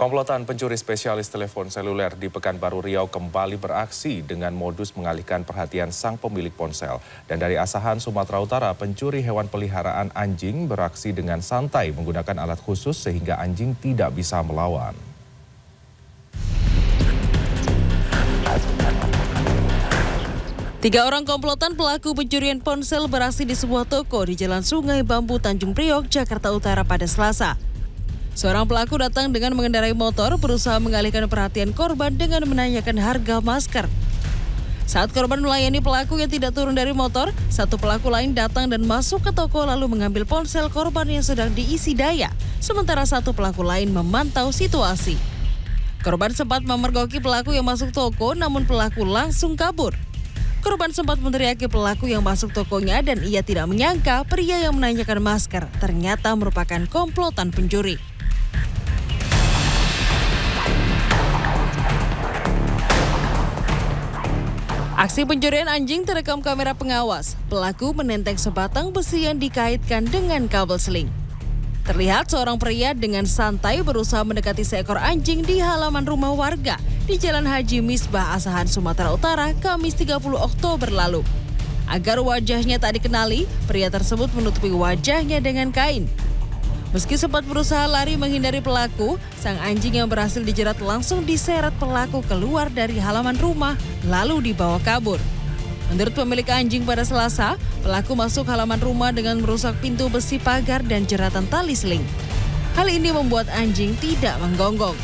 Komplotan pencuri spesialis telepon seluler di Pekanbaru Riau kembali beraksi dengan modus mengalihkan perhatian sang pemilik ponsel. Dan dari Asahan, Sumatera Utara, pencuri hewan peliharaan anjing beraksi dengan santai menggunakan alat khusus sehingga anjing tidak bisa melawan. Tiga orang komplotan pelaku pencurian ponsel beraksi di sebuah toko di Jalan Sungai Bambu, Tanjung Priok, Jakarta Utara pada Selasa. Seorang pelaku datang dengan mengendarai motor berusaha mengalihkan perhatian korban dengan menanyakan harga masker. Saat korban melayani pelaku yang tidak turun dari motor, satu pelaku lain datang dan masuk ke toko lalu mengambil ponsel korban yang sedang diisi daya, sementara satu pelaku lain memantau situasi. Korban sempat memergoki pelaku yang masuk toko, namun pelaku langsung kabur. Korban sempat meneriaki pelaku yang masuk tokonya dan ia tidak menyangka pria yang menanyakan masker ternyata merupakan komplotan pencuri. Aksi pencurian anjing terekam kamera pengawas. Pelaku menenteng sebatang besi yang dikaitkan dengan kabel seling. Terlihat seorang pria dengan santai berusaha mendekati seekor anjing di halaman rumah warga di Jalan Haji Misbah, Asahan, Sumatera Utara, Kamis 30 Oktober lalu. Agar wajahnya tak dikenali, pria tersebut menutupi wajahnya dengan kain. Meski sempat berusaha lari menghindari pelaku, sang anjing yang berhasil dijerat langsung diseret pelaku keluar dari halaman rumah, lalu dibawa kabur. Menurut pemilik anjing pada Selasa, pelaku masuk halaman rumah dengan merusak pintu besi pagar dan jeratan tali seling. Hal ini membuat anjing tidak menggonggong.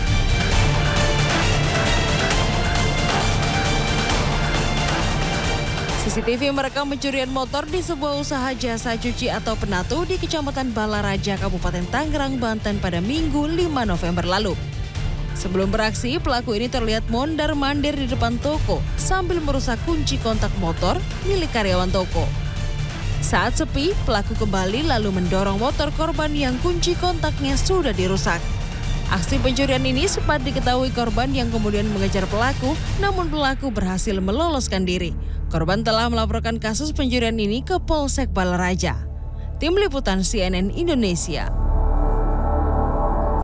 CCTV merekam pencurian motor di sebuah usaha jasa cuci atau penatu di Kecamatan Balaraja, Kabupaten Tangerang, Banten pada Minggu 5 November lalu. Sebelum beraksi, pelaku ini terlihat mondar-mandir di depan toko sambil merusak kunci kontak motor milik karyawan toko. Saat sepi, pelaku kembali lalu mendorong motor korban yang kunci kontaknya sudah dirusak. Aksi pencurian ini sempat diketahui korban yang kemudian mengejar pelaku, namun pelaku berhasil meloloskan diri. Korban telah melaporkan kasus pencurian ini ke Polsek Balaraja. Tim Liputan CNN Indonesia.